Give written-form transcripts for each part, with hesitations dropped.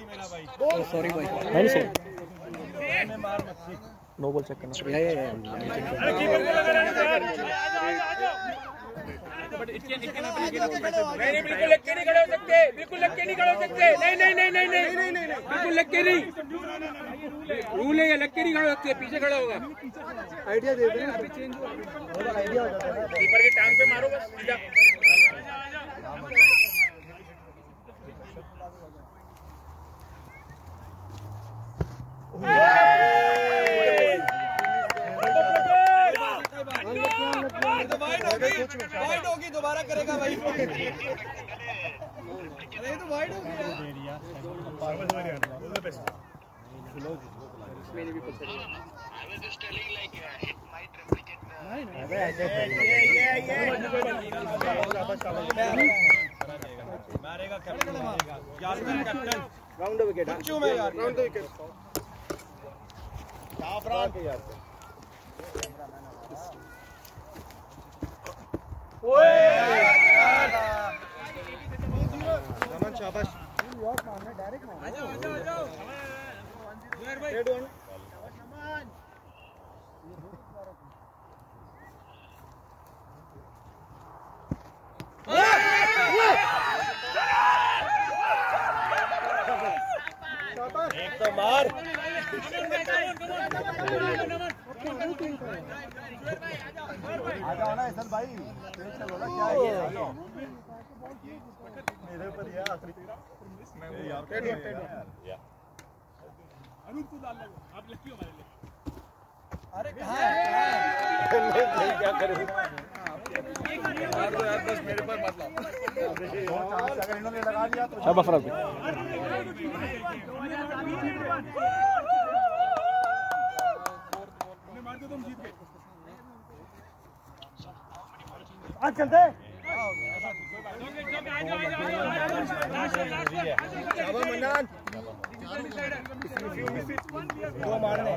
Sorry भाई, नहीं सही, नो बॉल चेक करना। नहीं, बिल्कुल लग के नहीं खड़े हो सकते, बिल्कुल लग के नहीं खड़े हो सकते, नहीं, बिल्कुल लग के नहीं, रूल है, लग के नहीं खड़े हो सकते, पीछे खड़ा होगा। आइडिया दे दे, अभी चेंज हुआ, आइडिया हो जाता है। कीपर की टांग पे मारो बस सीधा। वाइड होगी, दोबारा करेगा भाई। अरे तो वाइड हो गया। मारेगा captain, Yasmin captain, round the wicket. क्यों मैं यार, राउंड द विकेट। जाफरान के यार ओए रमन शाबाश, यार मारना डायरेक्ट मार। आ जाओ जुबैर भाई, रेड वन एक तो मार। आ जाओ ना ऐसा भाई, चलो ना, क्या है मेरे ऊपर ये आखिरी अनूप को डाल लो, आप लकी हो हमारे लिए। अरे कहां है, क्या करूं यार, बस मेरे पर मत लाओ। अगर इन्होंने लगा दिया तो शाबाश फराज। मार दो, तुम जीत गए। आज चलते हैं। दो मारने,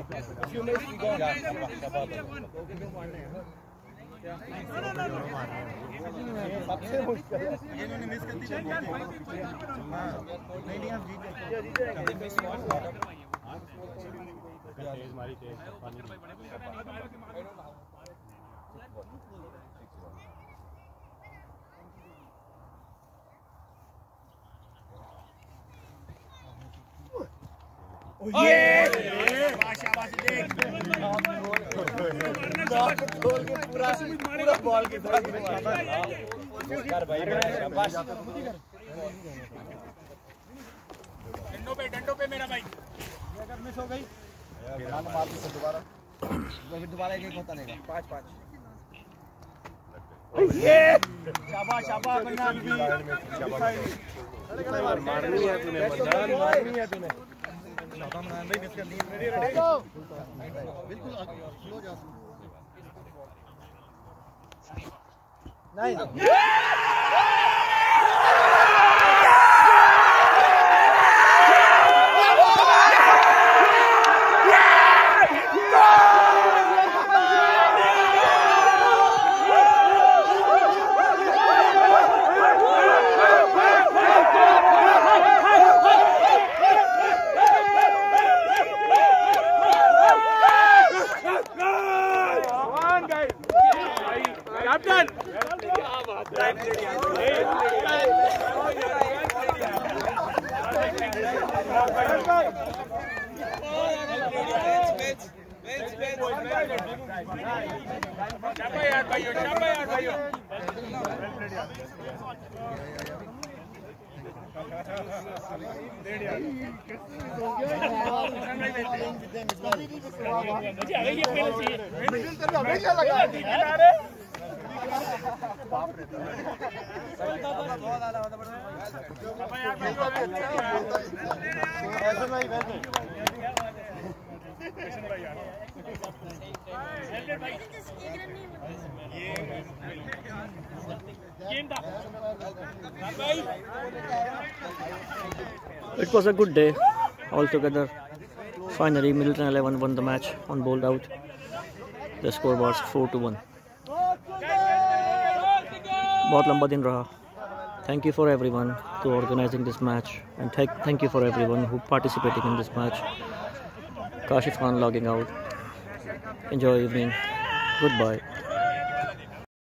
सबसे मुश्किल इन्होंने मिस कर दी। नहीं हम जीत शाबाश, देख गोल के पूरा बॉल की तरफ कर भाई, शाबाश। डंडों पे मेरा भाई, अगर मिस हो गई यार मार दो दोबारा एक होता रहेगा। 5-5 ये शाबाश शाबाश बन्ना, मारनी है तूने, मारनी है तूने। बिल्कुल स्लो जा, नहीं It was a good day altogether. Finally, Milton 11 won the match on bowled out. The score was 4-1. बहुत लंबा दिन रहा। Thank you for everyone to organizing this match, and thank you for everyone who participating in this match. Kashif Khan logging out. Enjoy evening. Goodbye.